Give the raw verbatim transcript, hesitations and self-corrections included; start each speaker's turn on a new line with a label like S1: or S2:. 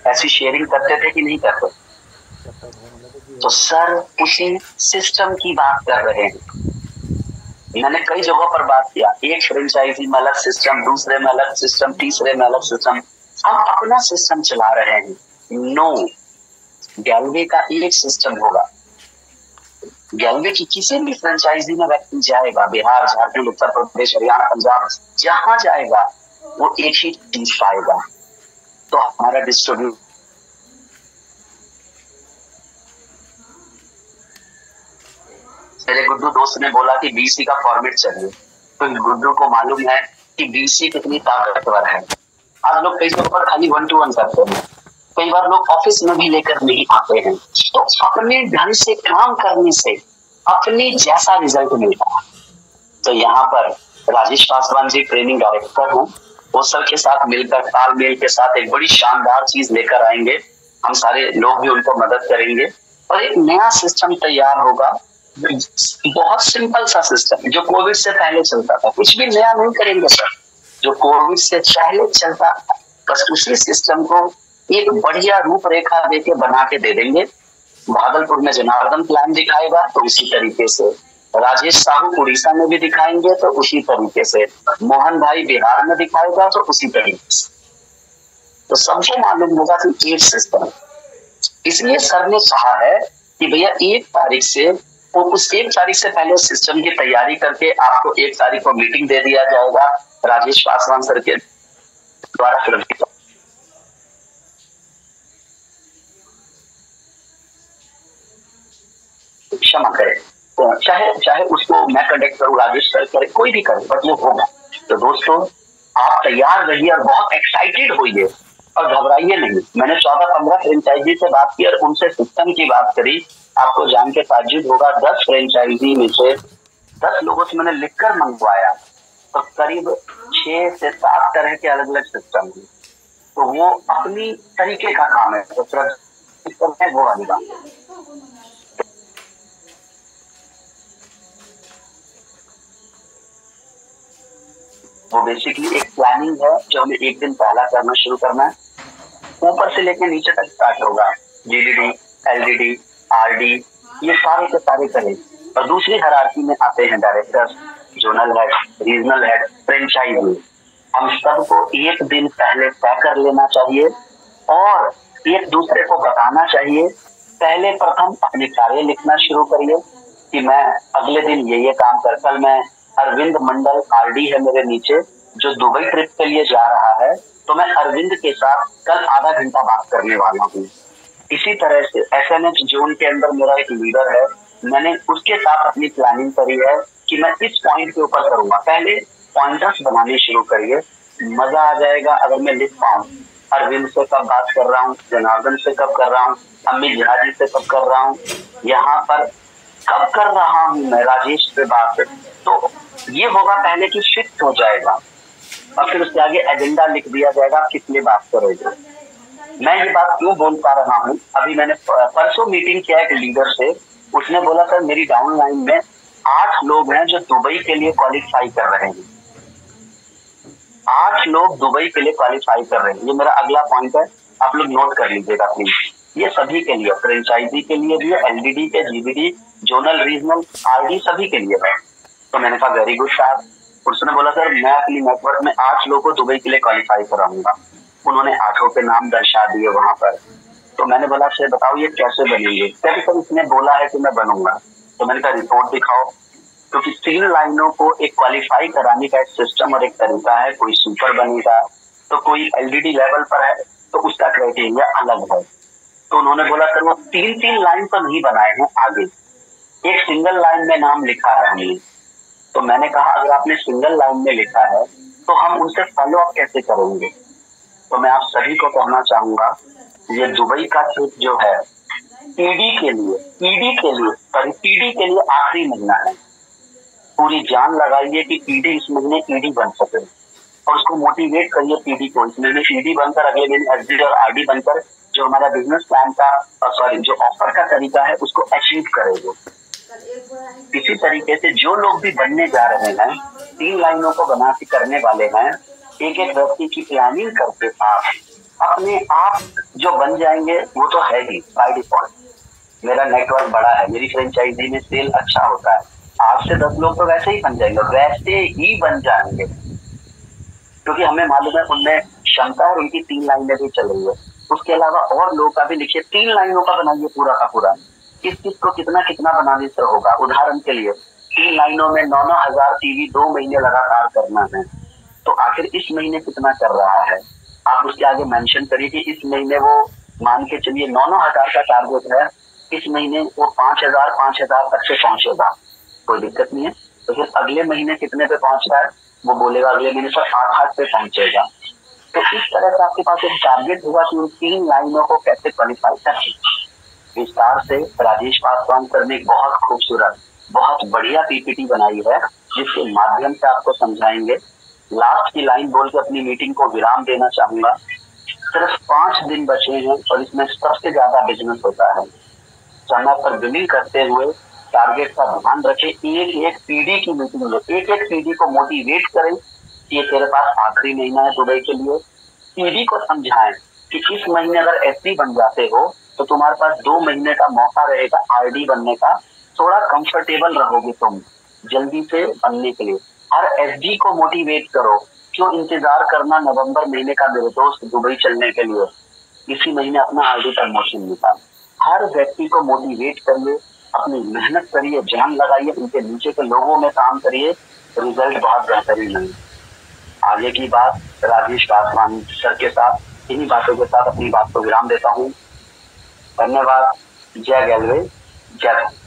S1: ऐसी शेयरिंग करते थे कि नहीं करते? तो सर उसी सिस्टम की बात कर रहे हैं। मैंने कई जगहों पर बात किया, एक फ्रेंचाइजी में अलग सिस्टम, दूसरे में अलग सिस्टम, तीसरे में अलग सिस्टम। हम अपना सिस्टम चला रहे हैं। नो, गैलवे का एक सिस्टम होगा। गैलवे की किसी भी फ्रेंचाइजी में व्यक्ति जाएगा, बिहार, झारखंड, उत्तर प्रदेश, हरियाणा, पंजाब, जहां जाएगा वो एक ही चीज पाएगा। तो हमारा डिस्ट्रीब्यूट मेरे गुड्डू दोस्त ने बोला कि बीसी का फॉर्मेट चाहिए, तो गुड्डू को मालूम है कि बीसी कितनी ताकतवर है। आज लोग कई जगह पर खाली वन टू वन करते हैं, कई बार लोग ऑफिस में भी लेकर नहीं आते हैं। तो अपने ढंग से काम करने से अपने जैसा रिजल्ट मिलता है। तो यहाँ पर राजेश पासवान जी ट्रेनिंग डायरेक्टर हूँ, वो सर के साथ मिलकर तालमेल के साथ एक बड़ी शानदार चीज लेकर आएंगे। हम सारे लोग भी उनको मदद करेंगे और एक नया सिस्टम तैयार होगा। बहुत सिंपल सा सिस्टम जो कोविड से पहले चलता था, कुछ भी नया नहीं करेंगे सर, जो कोविड से पहले चलता था बस उसी सिस्टम को एक बढ़िया रूपरेखा देके बना के दे देंगे। भागलपुर में जनार्दन प्लान दिखाएगा तो उसी तरीके से, राजेश साहू उड़ीसा में भी दिखाएंगे तो उसी तरीके से, मोहन भाई बिहार में दिखाएगा तो उसी तरीके से। तो सबको मालूम होगा कि एक सिस्टम। इसलिए सर ने कहा है कि भैया एक तारीख से, तो उस एक तारीख से पहले सिस्टम की तैयारी करके आपको एक तारीख को मीटिंग दे दिया जाएगा राजेश पासवान सर के द्वारा। फिर क्षमा करें, तो चाहे चाहे उसको मैं कंडक्ट करूं, राजेश सर करे, कोई भी करे, बट वो होगा। तो दोस्तों आप तैयार रहिए और बहुत एक्साइटेड होइए और घबराइए नहीं। मैंने चौदह पंद्रह फ्रेंचाइजी से बात की और उनसे सिस्टम की बात करी। आपको जान के ताज्जुब होगा, दस फ्रेंचाइजी में से दस लोगों से मैंने लिखकर मंगवाया तो करीब छह से सात तरह के अलग अलग सिस्टम है। तो वो अपनी तरीके का काम है, तो सिर्फ वो वाली बात। वो बेसिकली एक प्लानिंग है जो हमें एक दिन पहला करना शुरू करना है। ऊपर से लेकर नीचे तक स्टार्ट होगा, जीडीडी, एलडीडी, आरडी, ये सारे के सारे करें। और दूसरी हायरार्की में आते हैं director, zonal head, regional head, franchisee. हम सबको एक दिन पहले तय कर लेना चाहिए और एक दूसरे को बताना चाहिए। पहले प्रथम अपने कार्य लिखना शुरू करिए कि मैं अगले दिन ये ये काम कर, कल मैं अरविंद मंडल आरडी है मेरे नीचे जो दुबई ट्रिप के लिए जा रहा है, तो मैं अरविंद के साथ कल आधा घंटा बात करने वाला हूँ। इसी तरह से एसएनएच जोन के अंदर मेरा एक लीडर है, मैंने उसके साथ अपनी प्लानिंग करी है कि मैं इस पॉइंट के ऊपर करूंगा। पहले पॉइंटर्स बनाने शुरू करिए, मजा आ जाएगा अगर मैं लिख पाऊँ अरविंद से कब बात कर रहा हूँ, जनार्दन से कब कर रहा हूँ, अमित झा जी से कब कर रहा हूँ, यहाँ पर कब कर रहा हूँ मैं राजेश से बात। तो ये होगा पहले कि फिक्स हो जाएगा और फिर उसके आगे एजेंडा लिख दिया जाएगा किस लिए बात करोगे। मैं ये बात क्यों बोल पा रहा हूँ, अभी मैंने परसों मीटिंग किया एक लीडर से, उसने बोला सर मेरी डाउनलाइन में आठ लोग हैं जो दुबई के लिए क्वालिफाई कर रहे हैं। आठ लोग दुबई के लिए क्वालिफाई कर रहे हैं, ये मेरा अगला पॉइंट है, आप लोग नोट कर लीजिएगा प्लीज। ये सभी के लिए, फ्रेंचाइजी के लिए भी है, एलडीडी के, जीबीडी, जोनल, रीजनल, आरडी सभी के लिए है। तो मैंने कहा वेरी गुड साहब। उसने बोला सर मैं अपनी नेटवर्क में आठ लोगों को दुबई के लिए क्वालिफाई कराऊंगा। उन्होंने आठों के नाम दर्शा दिए वहां पर। तो मैंने बोला सर बताओ ये कैसे बनेंगे, कहते सर इसने बोला है कि मैं बनूंगा। तो मैंने कहा रिपोर्ट दिखाओ, क्योंकि तो तीन लाइनों को एक क्वालिफाई कराने का एक सिस्टम और एक तरीका है। कोई सुपर बनेगा तो कोई एलडीडी लेवल पर है तो उसका क्राइटेरिया अलग है। तो उन्होंने बोला सर वो तीन तीन लाइन तो नहीं बनाए हैं, आगे एक सिंगल लाइन में नाम लिखा है हमने। तो मैंने कहा अगर आपने सिंगल लाइन में लिखा है तो हम उनसे फॉलो अप कैसे करेंगे। तो मैं आप सभी को कहना चाहूंगा ये दुबई का ट्रिप जो है ईडी के लिए, ईडी के लिए सॉरी पीडी के लिए आखिरी महीना है। पूरी जान लगाइए कि ईडी इस महीने ईडी बन सके और उसको मोटिवेट करिए पीडी को इस महीने ईडी बनकर अगले महीने एसडी और आरडी बनकर जो हमारा बिजनेस प्लान का सॉरी जो ऑफर का तरीका है उसको अचीव करेंगे। इसी तरीके से जो लोग भी बनने जा रहे हैं, तीन लाइनों को बना के करने वाले हैं, एक एक व्यक्ति की प्लानिंग करके आप अपने आप जो बन जाएंगे वो तो है ही बाय डिफॉल्ट। मेरा नेटवर्क बड़ा है, मेरी फ्रेंचाइजी में सेल अच्छा होता है, आठ से दस लोग तो वैसे ही बन जाएंगे, वैसे ही बन जाएंगे, क्योंकि हमें मालूम है उनमें क्षमता है, उनकी तीन लाइनें भी चल रही है। उसके अलावा और लोग का भी लिखिए, तीन लाइनों का बनाइए पूरा का पूरा, किस किस को कितना कितना बनाने से होगा। उदाहरण के लिए तीन लाइनों में नौ नौ हजार टीवी दो महीने लगातार करना है, तो आखिर इस महीने कितना कर रहा है, आप उसके आगे मेंशन करिए कि इस महीने वो मान के चलिए नौ नौ हजार का टारगेट है, इस महीने वो पांच हजार पांच हजार तक से पहुंचेगा, कोई दिक्कत नहीं है। तो फिर अगले महीने कितने पे पहुंच रहा है, वो बोलेगा अगले महीने पर आठ आठ पे पहुंचेगा। तो इस तरह से आपके पास एक टारगेट होगा कि उन तीन लाइनों को कैसे क्वालिफाई करें। विस्तार से राजेश पासवान सर ने बहुत खूबसूरत, बहुत बढ़िया पीपीटी बनाई है, जिसके माध्यम से आपको समझाएंगे। लास्ट की लाइन बोल के अपनी मीटिंग को विराम देना चाहूंगा। सिर्फ पांच दिन बचे हैं और इसमें सबसे ज्यादा बिजनेस होता है। समय पर बिलिंग करते हुए टारगेट का ध्यान रखें, एक एक पीढ़ी की मीटिंग लो, एक एक पीढ़ी को मोटिवेट करें कि ये तेरे पास आखिरी महीना है दुबई के लिए। पीढ़ी को समझाएं कि इस महीने अगर एसडी बन जाते हो तो तुम्हारे पास दो महीने का मौका रहेगा आरडी बनने का, थोड़ा कंफर्टेबल रहोगे तुम जल्दी से बनने के लिए। हर एसडी को मोटिवेट करो, क्यों इंतजार करना नवंबर महीने का मेरे दोस्त दुबई चलने के लिए, इसी महीने अपना आरडी प्रमोशन निकाल। हर व्यक्ति को मोटिवेट करिए, अपनी मेहनत करिए, जान लगाइए, उनके नीचे के लोगों में काम करिए, रिजल्ट बहुत बेहतरीन है। आगे की बात राजेश पासवान सर के साथ, इन्हीं बातों के साथ अपनी बात को विराम देता हूँ। धन्यवाद। जय गैलवे, जय।